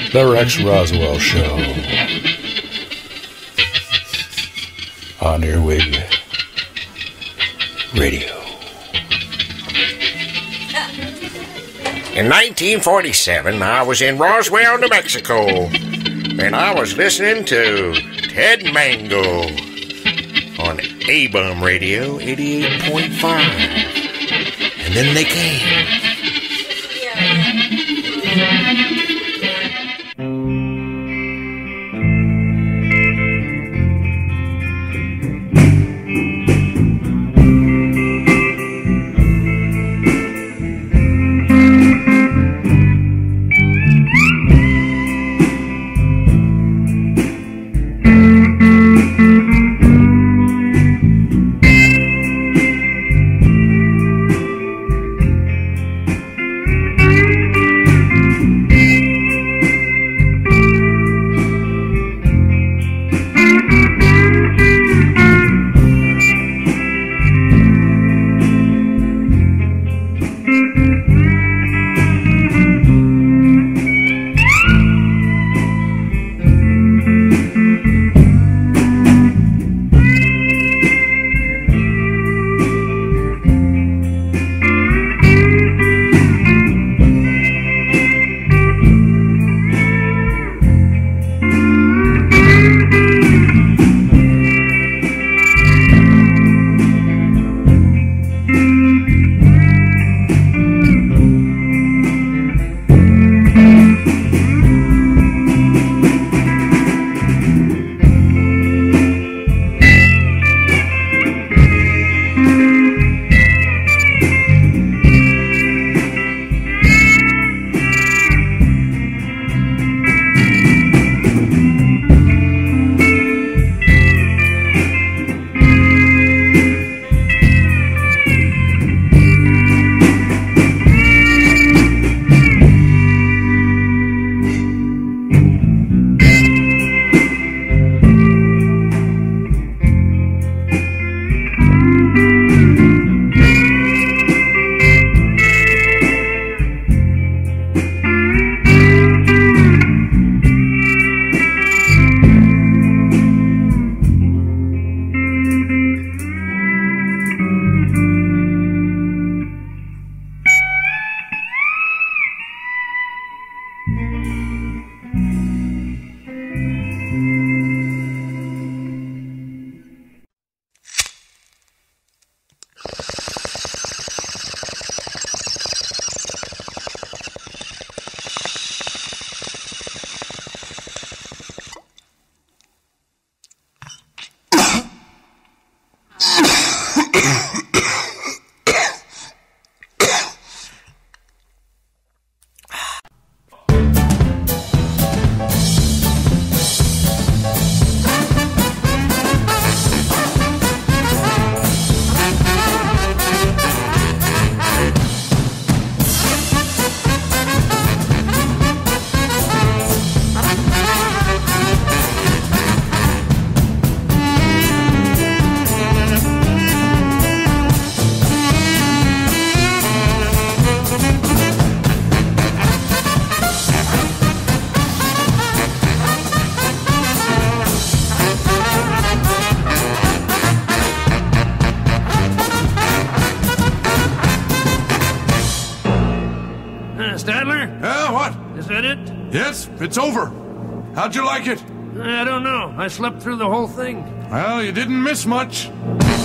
The Rex Roswell Show. On Earwig Radio. In 1947, I was in Roswell, New Mexico, and I was listening to Ted Mango on A-Bum Radio 88.5. And then they came. Yes, it's over. How'd you like it? I don't know. I slept through the whole thing. Well, you didn't miss much.